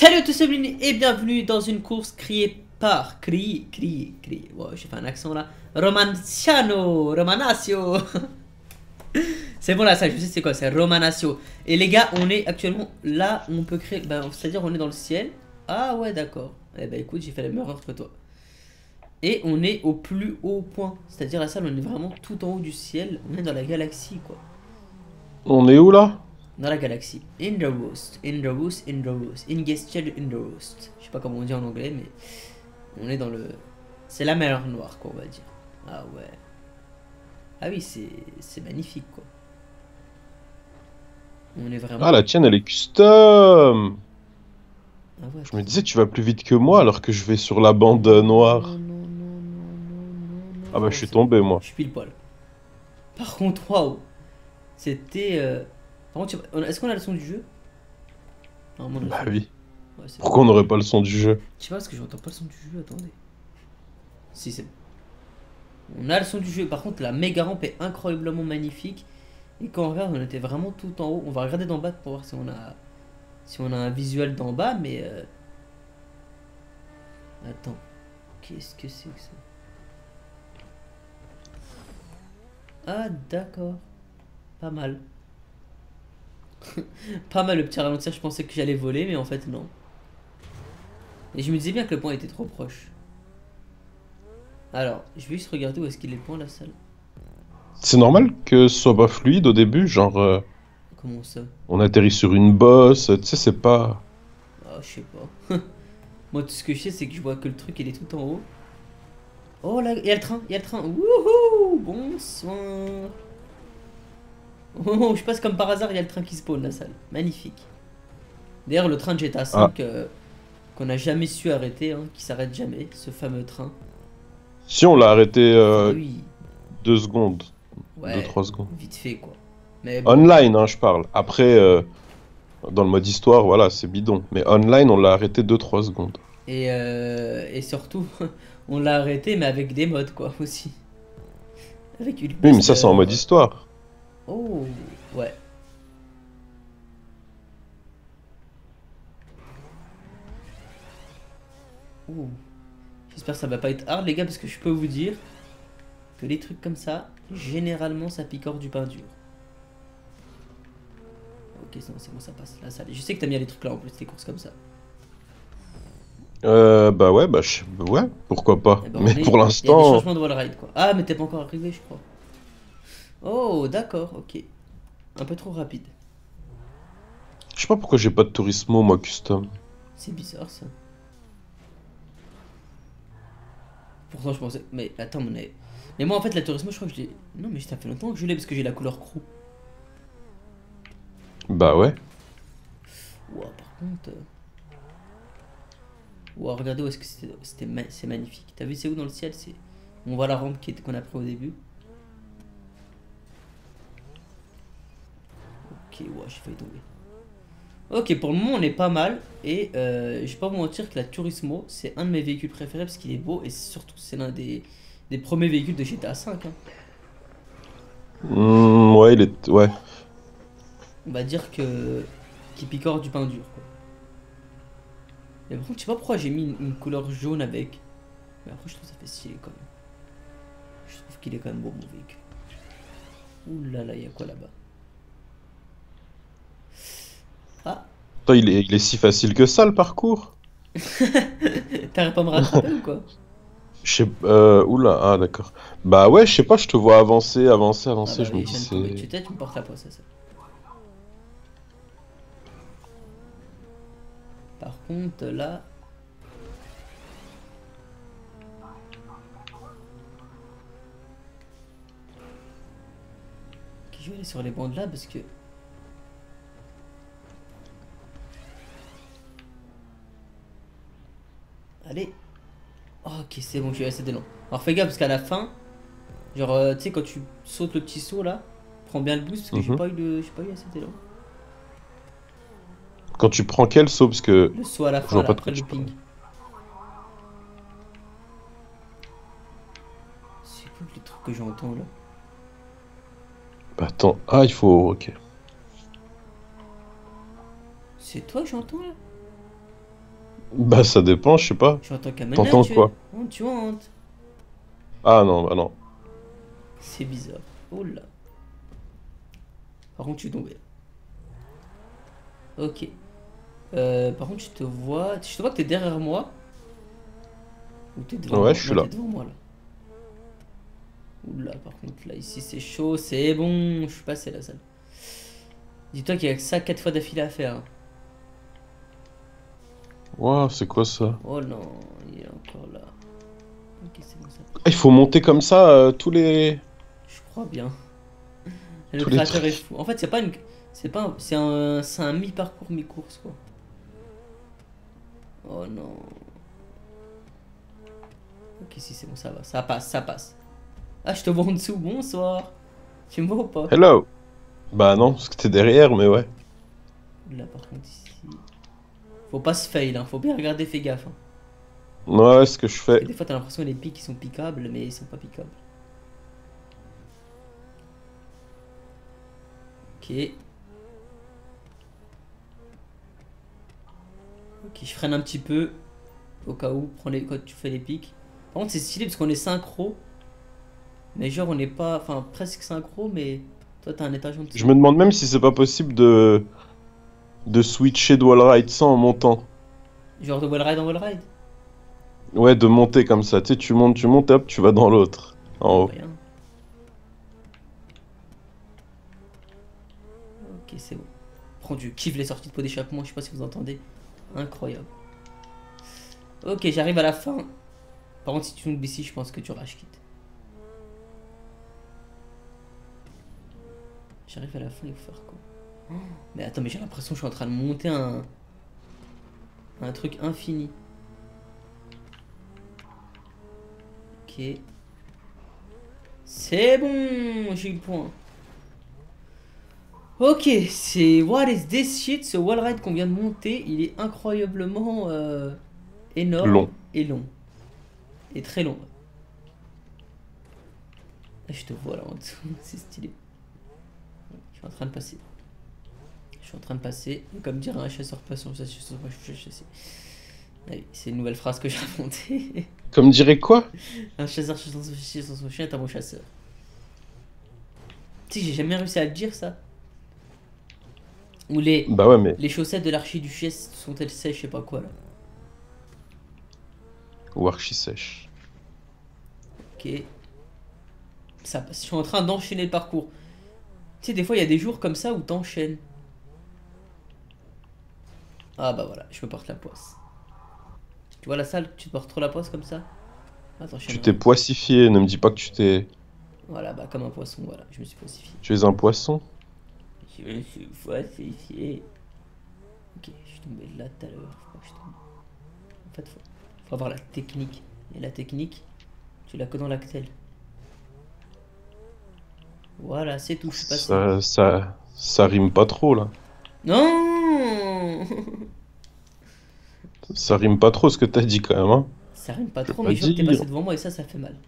Salut à tous et bienvenue dans une course criée par... Criée... Ouais, j'ai fait un accent là. Romanaccio. C'est bon là, ça, je sais c'est quoi, c'est Romanaccio. Et les gars, on est actuellement là où on peut créer... Ben, c'est-à-dire on est dans le ciel. Ah ouais, d'accord. Eh ben écoute, j'ai fait la même erreur que toi. Et on est au plus haut point. C'est-à-dire la salle, on est vraiment tout en haut du ciel. On est dans la galaxie, quoi. On est où là? Dans la galaxie. In the roast. In the roast. In the roast. Ingested in the roast. Je sais pas comment on dit en anglais, mais on est dans le... C'est la mer Noire, quoi, on va dire. Ah ouais. Ah oui, c'est magnifique, quoi. On est Ah, vraiment... la tienne elle est custom. Ah ouais, Je me disais tu vas plus vite que moi alors que je vais sur la bande non, noire. non, non, non, non, Ah non, bah non. je Oh, suis c'est bon. tombé moi. Je suis pile poil. Par contre, waouh. C'était... Par contre, est-ce qu'on a le son du jeu? Normalement, on a le Bah son du jeu. oui. Ouais, c'est bon. Pourquoi on n'aurait pas le son du jeu? Je sais pas parce que j'entends pas le son du jeu, attendez. Si, c'est bon. On a le son du jeu. Par contre, la méga rampe est incroyablement magnifique. Et quand on regarde, on était vraiment tout en haut. On va regarder d'en bas pour voir si on a un visuel d'en bas, mais attends, qu'est-ce que c'est que ça? Ah d'accord, pas mal. Pas mal le petit ralentir, je pensais que j'allais voler, mais en fait non. Et je me disais bien que le point était trop proche. Alors, je vais juste regarder où est-ce qu'il est le point, la salle. C'est normal que ce soit pas fluide au début, genre Comment ça? on atterrit sur une bosse, tu sais c'est pas... Ah, je sais pas. Moi, tout ce que je sais, c'est que je vois que le truc, il est tout en haut. Oh là, il y a le train, il y a le train. Wouhou! Bonsoir. Oh, je passe comme par hasard, il y a le train qui spawn, la salle. Magnifique. D'ailleurs, le train de GTA Ah, 5 qu'on n'a jamais su arrêter, hein, qui s'arrête jamais, ce fameux train. si on l'a arrêté Ah oui, 2 secondes, deux ouais, trois secondes. vite fait quoi. Mais bon, Online hein je parle. Après dans le mode histoire voilà c'est bidon. Mais online on l'a arrêté 2 3 secondes. et surtout, on l'a arrêté, mais avec des mods quoi aussi. Avec Oui mais ça c'est en Hulkbuster. mode histoire. Oh, ouais. Oh. J'espère que ça va pas être hard, les gars, parce que je peux vous dire que les trucs comme ça, généralement, ça picore du pain dur. Ok, c'est bon, ça passe. Là, ça allait. Je sais que t'aimes bien les trucs là en plus, les courses comme ça. Bah ouais, ouais, pourquoi pas. Eh ben, Mais pour il y a des l'instant, changements de wall ride quoi. Ah, mais t'es pas encore arrivé, je crois. Oh, d'accord, ok. Un peu trop rapide. je sais pas pourquoi j'ai pas de Turismo, moi, custom. C'est bizarre ça. Pourtant, je pensais. Mais attends, mais moi en fait, la Turismo, je crois que je l'ai. Non, mais ça fait longtemps que je l'ai parce que j'ai la couleur crew. Bah ouais. Ouah, par contre. Ouah, regardez où est-ce que c'est magnifique. T'as vu, c'est où dans le ciel? C'est. On voit la rampe qu'on a pris au début. Ok, ouah, j'ai failli tomber. Ok, pour le moment, on est pas mal. Et je vais pas vous mentir que la Turismo, c'est un de mes véhicules préférés parce qu'il est beau et surtout, c'est l'un des premiers véhicules de GTA V. Hein. Ouais, il est... Ouais. On va dire que. Qui picore du pain dur, quoi. Mais par contre, je sais pas pourquoi j'ai mis une couleur jaune avec. Mais après, je trouve que ça fait stylé quand même. Je trouve qu'il est quand même beau, mon véhicule. Ouh là là, il y a quoi là-bas? Ah. Attends, il est si facile que ça, le parcours? T'arrives pas à me rattraper ou quoi? Je sais... Oula, ah d'accord. Bah ouais, je sais pas, je te vois avancer, avancer, Ah avancer, bah je me oui, je dis viens de tomber c'est... dessus. Tu me portes la poisse, ça. Par contre, là. Ok, je vais aller sur les bandes là parce que. Allez. Oh, ok, c'est bon, je suis assez d'élan. Alors fais gaffe parce qu'à la fin, genre, tu sais, quand tu sautes le petit saut là, prends bien le boost parce que Mhm. j'ai pas eu assez d'élan. Quand tu prends quel saut, parce que Le saut à la je fin vois là, pas de après quoi le tu parles. looping. C'est quoi les trucs que j'entends là? Bah attends, ah il faut... Ok. C'est toi que j'entends là? Bah ça dépend, je sais pas. J'entends qu'un T'entends tu... quoi? Oh, tu hantes. Ah non, bah non. C'est bizarre. Oh là. Par contre, je suis tombé. Ok. Par contre, je te vois que t'es derrière moi. Ou t'es devant Ouais, moi? je suis Non, là. t'es devant moi là. Oula, par contre, là, ici, c'est chaud, c'est bon. Je suis passé la salle. Dis-toi qu'il y a que ça 4 fois d'affilée à faire, hein. Waouh, c'est quoi ça? Oh non, il est encore là. Ok, c'est bon, ça Ah, il faut monter comme ça je crois bien. Le tous les créateur est trucs. fou. En fait, c'est pas une. C'est pas un... C'est un mi-parcours, mi-course, quoi. Oh non. Ok, si, c'est bon, ça va. Ça passe, ça passe. Ah, je te vois en dessous. Bonsoir. Tu me vois ou pas? Hello! Bah non, parce que t'es derrière, mais ouais. Là, par contre, ici. Faut pas se fail, hein. Faut bien regarder, fais gaffe, hein. Ouais, ce que je Parce fais. que des fois, t'as l'impression que les pics ils sont piquables, mais ils sont pas piquables. Ok. Ok, je freine un petit peu. Au cas où, quand tu fais les pics. Par contre, c'est stylé parce qu'on est synchro. Mais genre, on n'est pas. Enfin, presque synchro, mais toi, t'as un étage en Je dessous. me demande même si c'est pas possible de switcher de wallride sans en montant. Genre de wallride en wallride? Ouais, de monter comme ça. Tu sais, tu montes, hop, tu vas dans l'autre. Il y a En haut. moyen. Ok, c'est bon. Par contre, je kiffe les sorties de pot d'échappement, je sais pas si vous entendez. Incroyable. Ok, j'arrive à la fin. Par contre, si tu tombes ici, je pense que tu rage quitte. J'arrive à la fin, il faut faire quoi? Oh, mais attends, mais j'ai l'impression que je suis en train de monter un truc infini. Ok. C'est bon, j'ai eu le point. Ok, c'est what is this shit? Ce wallride qu'on vient de monter, il est incroyablement énorme Long. et long. Et très long. Là, je te vois là en dessous, c'est stylé. Je suis en train de passer. Je suis en train de passer. Comme dirait un chasseur patient, je suis chassé. Allez, c'est une nouvelle phrase que j'ai inventée. Comme dirait quoi? Un chasseur chassant son chien est un bon chasseur. Tu sais, j'ai jamais réussi à le dire ça. Ou Bah ouais, mais. les chaussettes de l'archiduchesse sont-elles sèches, je sais pas quoi là. Ou archi sèche. Ok. Ça passe. Je suis en train d'enchaîner le parcours. Tu sais, des fois il y a des jours comme ça où t'enchaînes. Ah bah voilà, je me porte la poisse. Tu vois la salle, tu te portes trop la poisse comme ça? Ah, t'enchaînes Tu t'es vraiment. poissifié, ne me dis pas que tu t'es. Voilà, bah comme un poisson, voilà, je me suis poissifié. Tu es un poisson? Je me suis poissifié. Ok, je suis tombé là tout à l'heure. Faut pas que je tombe. En fait, faut avoir la technique. Et la technique, tu l'as que dans l'Actel. Voilà, c'est tout, je suis passé. Ça rime pas trop là. Non. Ça rime pas trop ce que t'as dit quand même, hein. Ça rime pas Je peux trop, pas mais je vois que t'es passé dire. devant moi et ça fait mal.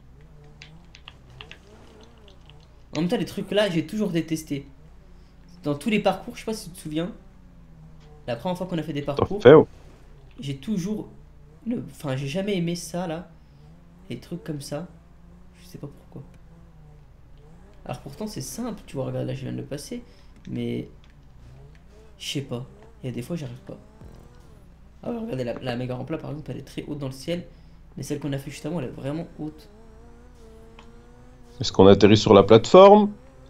En même temps, les trucs là, j'ai toujours détesté. Dans tous les parcours, je sais pas si tu te souviens, la première fois qu'on a fait des T'as parcours, fait, ouais. j'ai toujours. Enfin, j'ai jamais aimé ça là. Les trucs comme ça. Je sais pas pourquoi. Alors pourtant, c'est simple, tu vois, regarde là, je viens de le passer. Mais. Je sais pas. Il y a des fois, j'arrive pas. Ah ouais, regardez, la méga rampla par exemple, elle est très haute dans le ciel. Mais celle qu'on a fait juste avant, elle est vraiment haute. Est-ce qu'on atterrit sur la plateforme?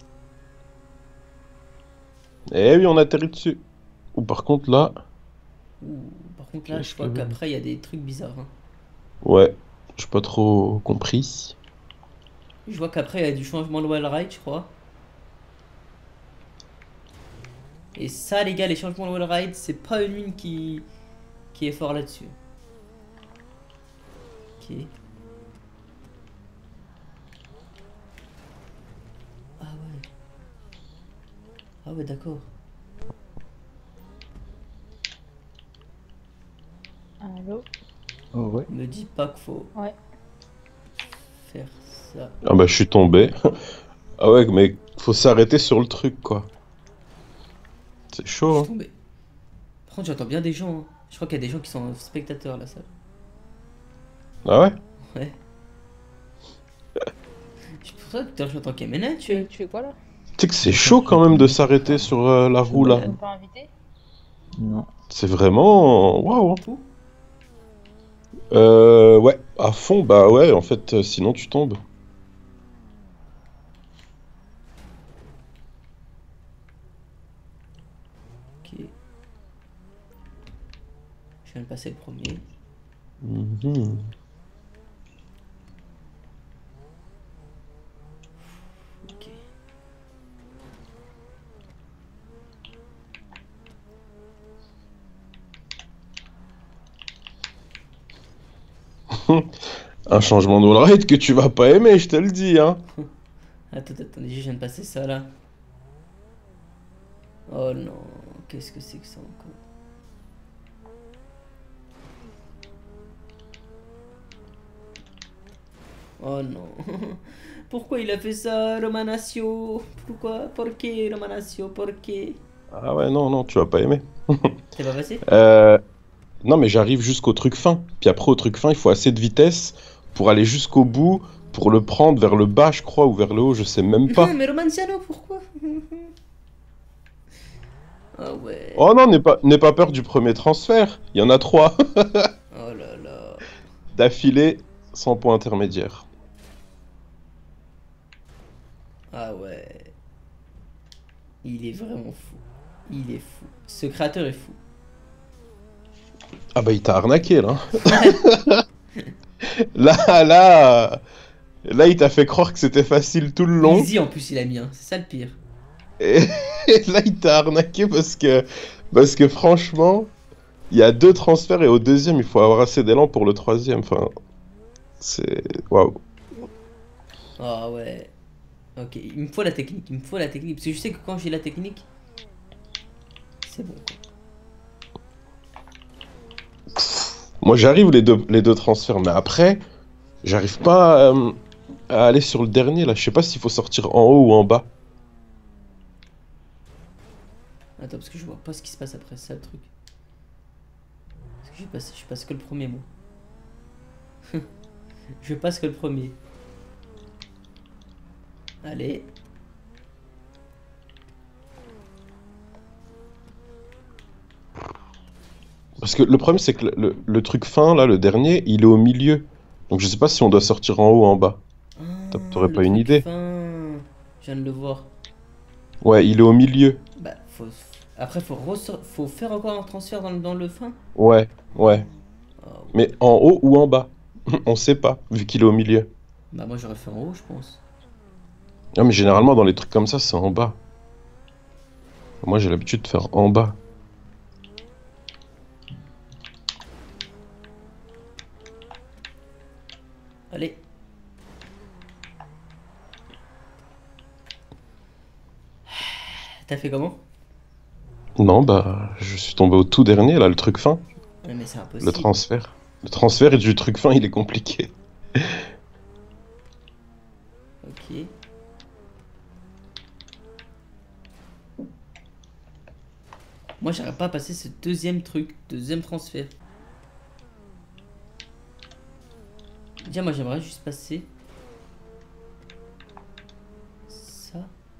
Eh oui, on atterrit dessus. Ou par contre là, Ouh, par contre là, je qu'est-ce vois que... qu'après, il y a des trucs bizarres, hein. Ouais, j'ai pas trop compris. Je vois qu'après, il y a du changement de wall ride, je crois. Et ça, les gars, les changements de wall ride, c'est pas une mine qui est fort là-dessus. Ok. Ah ouais. Ah ouais, d'accord. Allô? Ah ouais. Me dis pas qu'il faut Ouais. faire ça. Ah bah je suis tombé. Ah ouais, mais faut s'arrêter sur le truc quoi. C'est Je chaud, suis hein. tombé. Par contre, j'entends bien des gens, hein. Je crois qu'il y a des gens qui sont spectateurs là, ça. Ah ouais? Ouais. C'est pour ça que t'es en tant qu'MNA, Tu fais quoi là? Tu sais que c'est chaud quand même de s'arrêter sur la roue là. T'es pas invité? Non. C'est vraiment... Waouh. Tout. Ouais, à fond, bah ouais, en fait, sinon tu tombes. Ok. Je viens de passer le premier. Mhm. Ok. Un changement de wallride que tu vas pas aimer, je te le dis, hein. Attendez, je viens de passer ça là. Oh non, qu'est-ce que c'est que ça encore? Oh non. Pourquoi il a fait ça, Romanaccio? Pourquoi? Pourquoi, Romanaccio? Pourquoi? Ah ouais, non, non, tu vas pas aimer. T'es pas passé? Euh, non, mais j'arrive jusqu'au truc fin. Puis après, au truc fin, il faut assez de vitesse pour aller jusqu'au bout, pour le prendre vers le bas, je crois, ou vers le haut, je sais même pas. Mais Romanciano, pourquoi? Ah ouais. Oh non, n'aie pas peur du premier transfert. Il y en a 3 Oh là là. d'affilée, sans point intermédiaire. Ah ouais. Il est vraiment fou. Il est fou. Ce créateur est fou. Ah bah, il t'a arnaqué, là. Là, il t'a fait croire que c'était facile tout le long. Easy en plus il a mis, hein. C'est ça le pire. Et, et là, il t'a arnaqué parce que franchement, il y a 2 transferts et au deuxième, il faut avoir assez d'élan pour le troisième. Enfin, c'est... Waouh. Ah ouais. Ok, il me faut la technique. Il me faut la technique. Parce que je sais que quand j'ai la technique, c'est bon. Moi, j'arrive les deux transferts, mais après, j'arrive pas à aller sur le dernier, là. Je sais pas s'il faut sortir en haut ou en bas. Attends, parce que je vois pas ce qui se passe après ça, le truc. Parce que je passe que le premier, moi. Je passe que le premier. Allez. Parce que le problème, c'est que le truc fin, là, le dernier, il est au milieu. Donc je sais pas si on doit sortir en haut ou en bas. T'aurais Le pas une truc idée? fin. Je viens de le voir. Ouais, il est au milieu. Bah, après, faut faire encore un transfert dans le fin. Ouais, ouais. Oh, Mais en haut ou en bas? On sait pas, vu qu'il est au milieu. bah, moi j'aurais fait en haut, je pense. Non, mais généralement, dans les trucs comme ça, c'est en bas. Moi, j'ai l'habitude de faire en bas. Allez. T'as fait comment? Non, bah, je suis tombé au tout dernier, là, le truc fin. Ouais, mais c'est Le impossible. transfert. Le transfert et du truc fin, il est compliqué. Ok. Moi, j'arrive pas à passer ce deuxième truc, deuxième transfert. Déjà, moi, j'aimerais juste passer ça.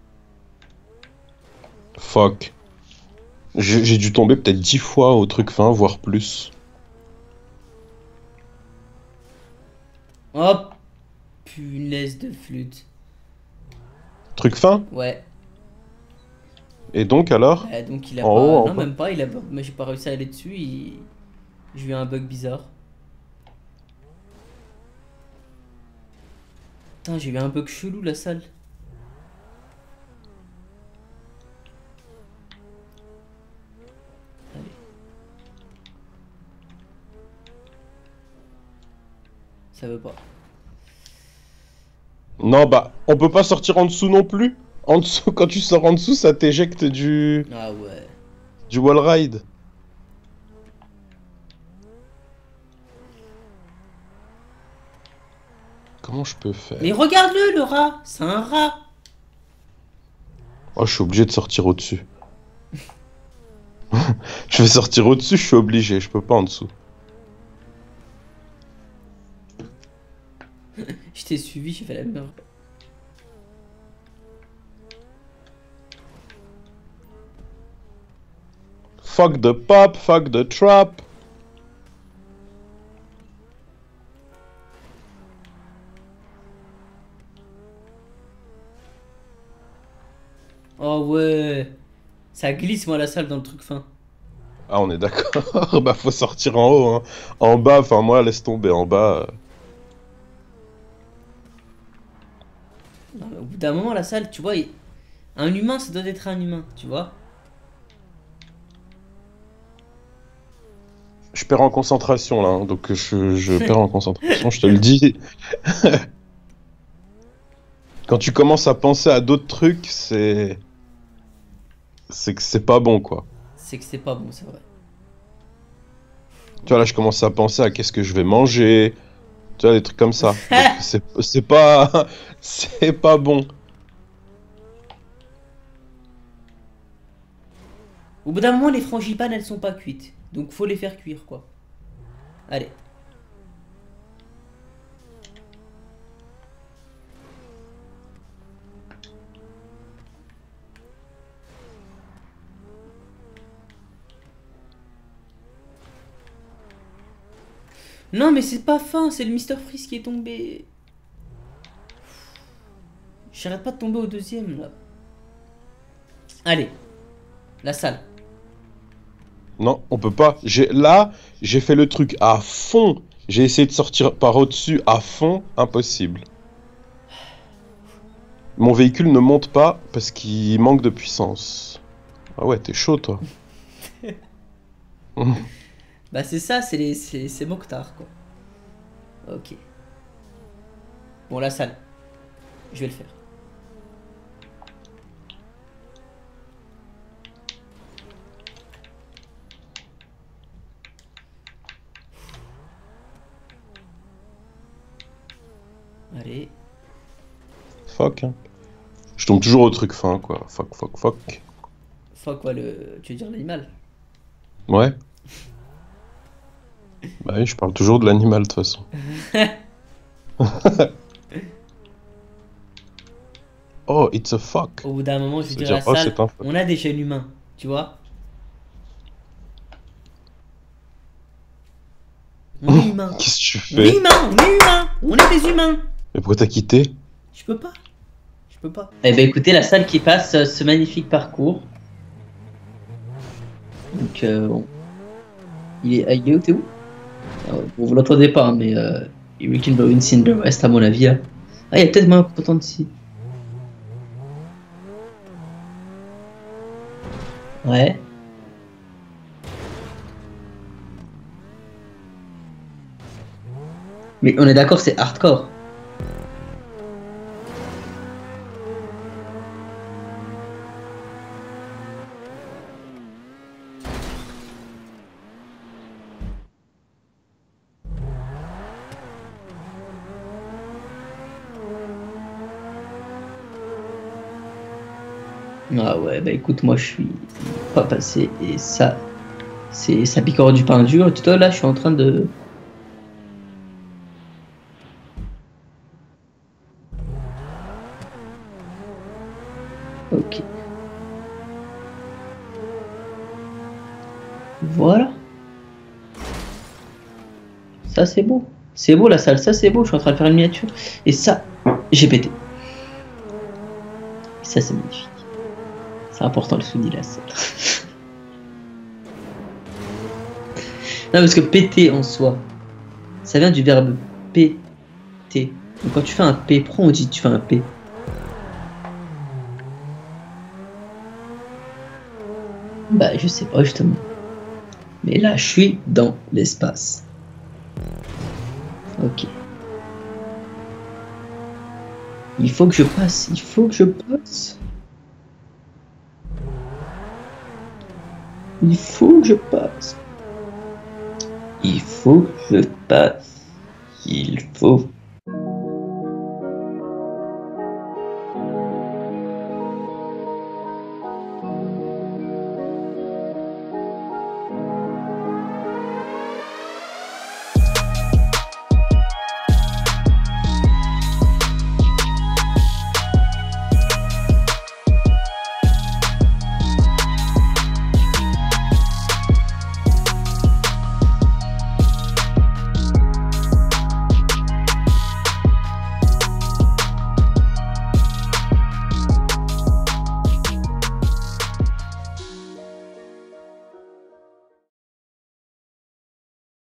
Fuck. J'ai dû tomber peut-être 10 fois au truc fin, voire plus. Oh, punaise de flûte. Truc fin? Ouais. Et donc, alors? Donc, il a En pas. haut, en Non, bas. même pas. Il a. Mais j'ai pas réussi à aller dessus. J'ai eu un bug bizarre. Putain, j'ai eu un bug chelou, la salle. Allez. Ça veut pas. Non, bah, on peut pas sortir en dessous non plus. En dessous, quand tu sors en dessous, ça t'éjecte Ah ouais. du wall ride. Comment je peux faire? Mais regarde-le, le rat. C'est un rat. Oh, je suis obligé de sortir au-dessus. Je Je vais sortir au-dessus, je suis obligé, je peux pas en dessous. Je t'ai suivi, j'ai fait la même erreur. Fuck the pop, fuck the trap. Oh ouais. Ça glisse, moi, la salle dans le truc fin. Ah, on est d'accord. Bah, faut sortir en haut, hein. En bas, enfin, moi, laisse tomber. En bas. Non, mais au bout d'un moment, la salle, tu vois, un humain, ça doit être un humain, tu vois. Je perds en concentration, là. Hein, donc, je perds en concentration, je te le dis. Quand tu commences à penser à d'autres trucs, c'est. C'est que c'est pas bon, quoi. C'est que c'est pas bon, c'est vrai. Tu vois, là, je commence à penser à qu'est-ce que je vais manger. Tu vois, des trucs comme ça. Donc, c'est pas. C'est pas bon. Au bout d'un moment, les frangipanes, elles sont pas cuites. Donc, faut les faire cuire, quoi. Allez. Non, mais c'est pas fin, c'est le Mister Freeze qui est tombé. J'arrête pas de tomber au deuxième, là. Allez. La salle. Non, on peut pas. Là, j'ai fait le truc à fond. J'ai essayé de sortir par au-dessus à fond. Impossible. Mon véhicule ne monte pas parce qu'il manque de puissance. Ah ouais, t'es chaud, toi. Bah, c'est ça, c'est Mokhtar, quoi. Ok. Bon, la salle. Je vais le faire. Allez. Fuck, hein. Je tombe toujours au truc fin, quoi. Fuck, fuck, fuck. Fuck, quoi, le. Tu veux dire l'animal? Ouais. Bah oui, je parle toujours de l'animal, de toute façon. Oh, it's a fuck. Au bout d'un moment, je vais Ça veut dire dire, la oh, salle, c'est un fuck. on a des jeunes humains, tu vois? On est humain. Qu'est-ce que tu On est fais? humain, on est humain, on est des humains. Mais pourquoi t'as quitté? Je peux pas. Je peux pas. Eh ben écoutez, la salle qui passe ce magnifique parcours. Donc bon. Il est où, t'es où? Bon, vous l'entendez pas, hein, mais Hurricane Blowing Cinder West à mon avis là. Ah, il y a peut-être moins content ici. Ouais. Mais on est d'accord, c'est hardcore. Ah ouais, bah écoute, moi je suis pas passé et ça, ça pique hors du pain dur. Et tout à l'heure, là, je suis en train de. Ok. Voilà. Ça c'est beau. C'est beau la salle, ça c'est beau. Je suis en train de faire une miniature. Et ça, j'ai pété. Et ça c'est magnifique. C'est important le souligner la salle. Non, parce que péter en soi, ça vient du verbe péter. Donc quand tu fais un P, pourquoi on dit tu fais un P? Bah je sais pas justement. Mais là je suis dans l'espace. Ok. Il faut que je passe, il faut que je passe. Il faut que je passe. Il faut que je passe. Il faut